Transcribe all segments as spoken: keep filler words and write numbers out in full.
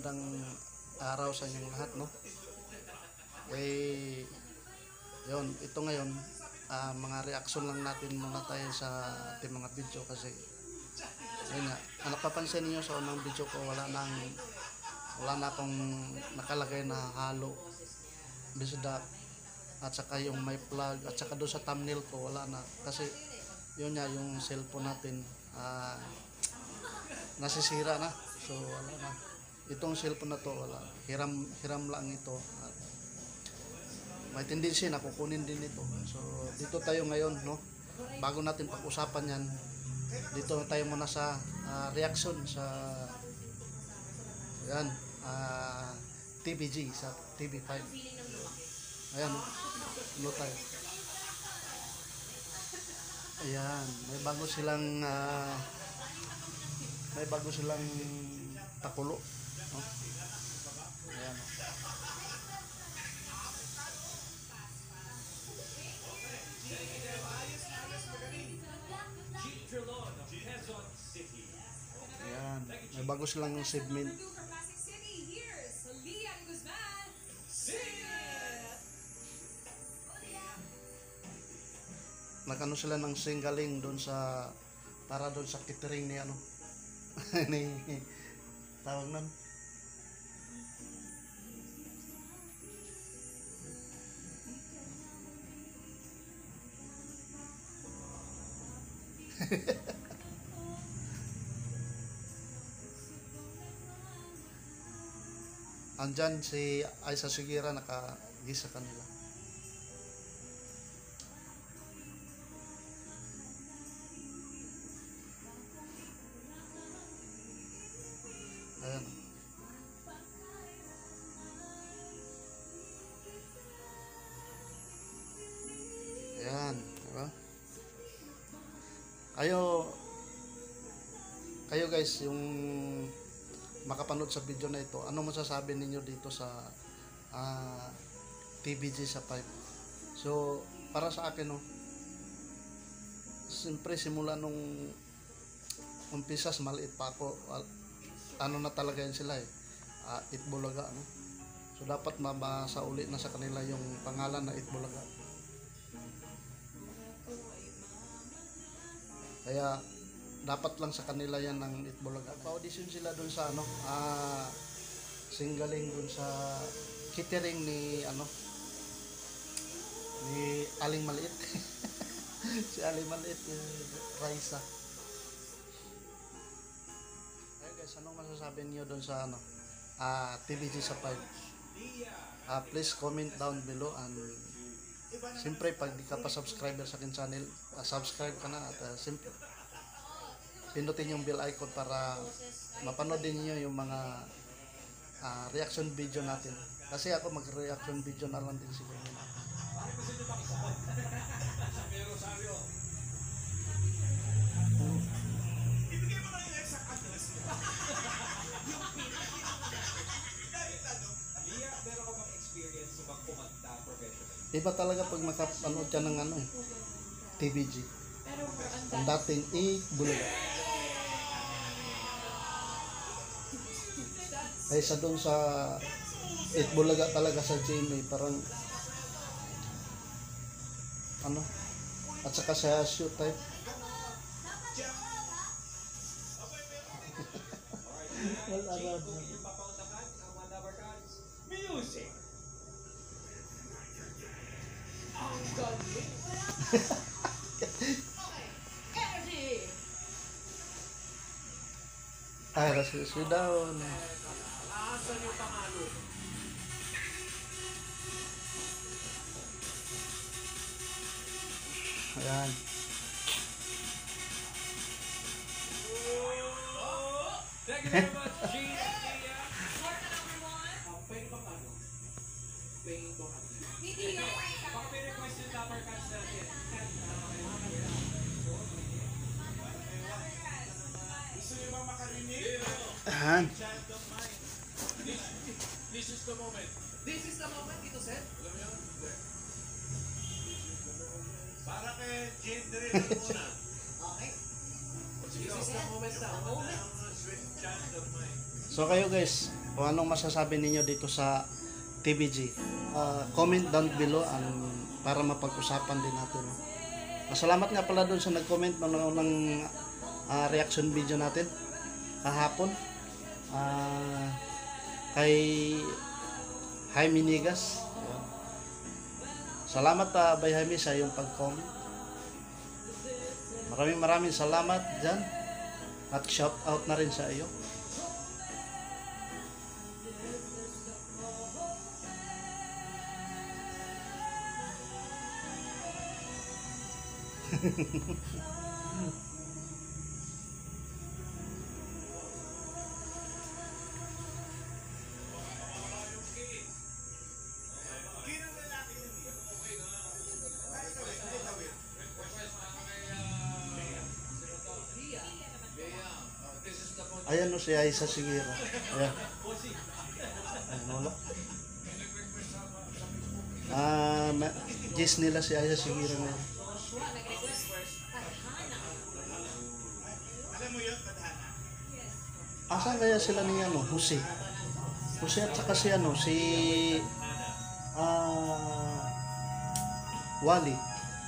magandang araw sa inyong lahat, no? Eh, yun, ito ngayon, uh, mga reaction lang natin muna tayo sa ating mga video kasi yun nga, ang napapansin niyo sa unang video ko, wala nang wala na akong nakalagay na halo bisdak at saka yung may plug at saka doon sa thumbnail ko wala na kasi yun nga yung cellphone natin uh, nasisira na, so wala na itong cellphone na to, wala, hiram hiram lang ito at may tendency na kukunin din ito. So dito tayo ngayon, no, bago natin pag-usapan yan, dito tayo muna sa uh, reaction sa yan, uh, T V G sa T V five. Ayan, no tayo. Ayan, may bago silang uh, may bago silang takulo, no? Ayan. Ayan, may bago silang segment. Nagano sila ng singgaling doon sa para doon sa catering ni ano ni tawag nun andyan si Aisa Sugira nakagisa kanila. Ayan. Ayan, diba? Kayo kayo guys, yung makapanood sa video na ito, ano masasabi ninyo dito sa uh, T V G sa five? So, para sa akin, no, siyempre simula nung umpisas, maliit pa ako, ano na talaga yan sila eh, uh, Itbulaga, no? So dapat mabasa uli na sa kanila yung pangalan na Itbulaga. Kaya dapat lang sa kanila yan ng Itbulaga. Pa-audition sila dun sa ano, uh, singgaling dun sa catering ni ano ni Aling Maliit. Si Aling Maliit, Raisa. Anong masasabi niyo doon sa ano, uh, T V G sa five? Uh, please comment down below and siyempre pag di ka pa subscriber sa akin channel, uh, subscribe ka na at uh, siyempre pindutin yung bell icon para mapanood din niyo yung mga uh, reaction video natin. Kasi ako mag-reaction video na lang din siguro. Iba talaga pag makapanood ka ng ano eh, T V G. Ang dating Itbulaga. Kaysa doon sa Itbulaga talaga sa G M A, parang ano, at saka sa shoot type. Well, music. Ang galing. Energy. Ay, rasusi down. Asan yung pangalo? Ayan. Thank you very much, G. Ayan. This is the moment. This is the moment, Tito Seth. Para kay Jindre muna. Okay. This is the moment na. So kayo guys, kung anong masasabi ninyo dito sa T V G. Uh, comment down below and para mapag-usapan din natin. Uh, salamat nga pala doon sa nag-comment ng, ng uh, reaction video natin kahapon. Uh, kay Jaime Nigas. Salamat uh, Bay Jaime sa iyong pag-comment. Maraming maraming salamat dyan. At shout out na rin sa iyo. Ayan o si Aisa Sigiro. Ayan. Ayan wala. Ah, uh, gis nila si Aisa Sigiro ngayon. Asan kaya sila ni ano? Jose. Jose at saka si ano? Si ah Wally.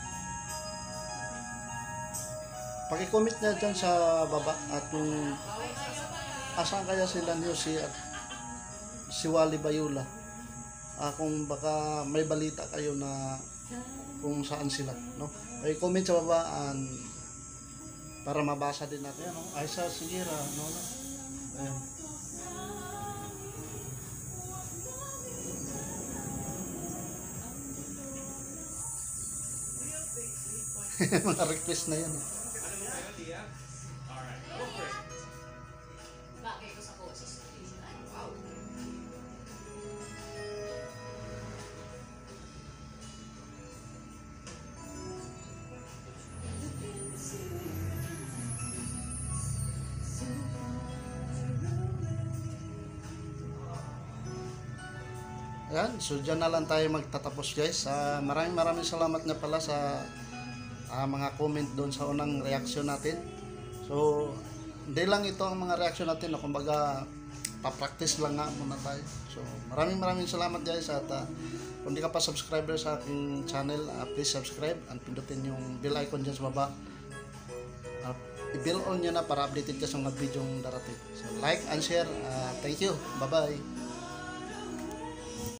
Paki-comment na dyan sa baba at kung asan kaya sila ni Jose at si Wally Bayula. Ah, kung baka may balita kayo na kung saan sila, no? Ay comment sa baba and para mabasa din natin, no? Aisa Sigiro, no? Ayan. Mga request na yan, eh. Ayan, so dyan na lang tayo magtatapos guys. Uh, maraming maraming salamat nga pala sa uh, mga comment doon sa unang reaksyon natin. So, hindi lang ito ang mga reaksyon natin. No? Kumbaga, pa-practice lang nga muna tayo. So, maraming maraming salamat guys. At uh, kung di ka pa subscriber sa aking channel, uh, please subscribe and pindutin yung bell icon dyan sa baba. Uh, i-bell on nyo na para updated ka sa mga video darating. So, like and share. Uh, thank you. Bye-bye.